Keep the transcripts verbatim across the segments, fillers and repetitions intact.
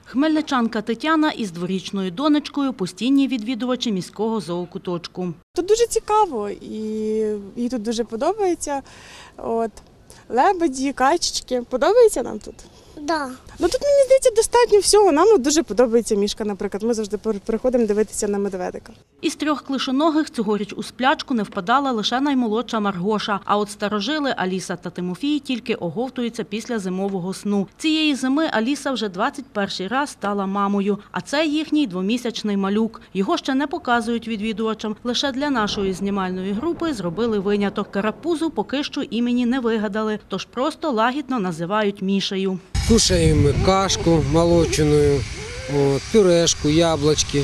Хмельничанка Тетяна із дворічною донечкою – постійні відвідувачі міського зоокуточку. Тут дуже цікаво і їй тут дуже подобається. От. Лебеді, качечки. Подобається нам тут? Да. Ну тут, мені здається, достатньо всього. Нам от дуже подобається мішка, наприклад. Ми завжди приходимо дивитися на медведика. Із трьох клишоногих цьогоріч у сплячку не впадала лише наймолодша Маргоша. А от старожили Аліса та Тимофій тільки оговтуються після зимового сну. Цієї зими Аліса вже двадцять перший раз стала мамою. А це їхній двомісячний малюк. Його ще не показують відвідувачам. Лише для нашої знімальної групи зробили виняток. Карапузу поки що імені не вигадали, тож просто лагідно називають Мішею. Кушаем мы кашку молочную, вот, пюрешку, яблочки.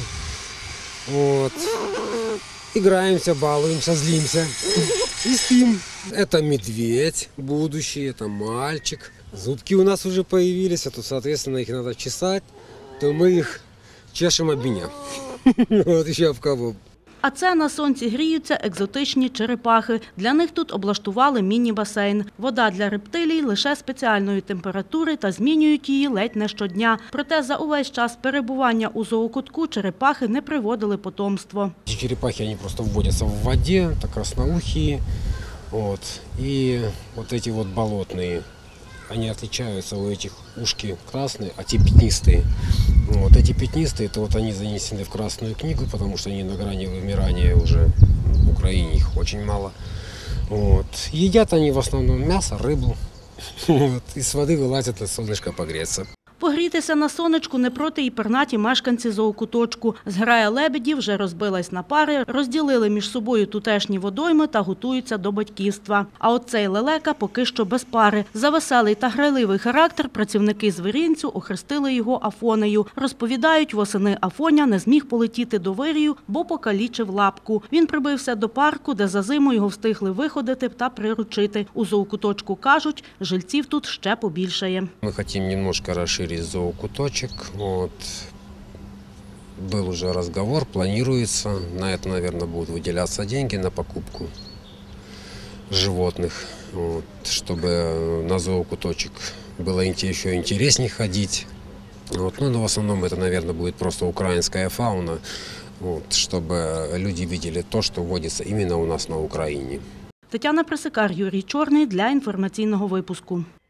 Вот. Играемся, балуемся, злимся и спим. Это медведь будущий, это мальчик. Зубки у нас уже появились, а то, соответственно, их надо чесать, то мы их чешем об меня. Вот еще об кого. А це на сонці гріються екзотичні черепахи. Для них тут облаштували міні-басейн. Вода для рептилій лише спеціальної температури та змінюють її ледь не щодня. Проте за увесь час перебування у зоокутку черепахи не приводили потомство. Эти черепахи, они просто вводятся в воде, так красноухие. Вот. И вот эти вот болотные, они отличаются, у этих ушки красные, а те пятнистые. Вот эти пятнистые, это вот они занесены в Красную книгу, потому что они на грани вымирания уже, в Украине их очень мало. Вот. Едят они в основном мясо, рыбу, вот. Из воды вылазят на солнышко погреться. Погрітися на сонечку не проти і пернаті мешканці зоокуточку. Зграя лебедів вже розбилась на пари, розділили між собою тутешні водойми та готуються до батьківства. А от цей лелека поки що без пари. За веселий та грайливий характер працівники звіринцю охрестили його Афонею. Розповідають, восени Афоня не зміг полетіти до вирію, бо покалічив лапку. Він прибився до парку, де за зиму його встигли виходити та приручити. У зоокуточку кажуть, жильців тут ще побільшає. Ми хочемо немножко розширити зоокуточек. Вот. Был уже разговор, планируется. На это, наверное, будут выделяться деньги на покупку животных, вот, чтобы на зоокуточек было еще интереснее ходить. Вот. Ну, но в основном это, наверное, будет просто украинская фауна, вот, чтобы люди видели то, что водится именно у нас на Украине. Тетяна Пресикар, Юрій Чорний для інформаційного випуску.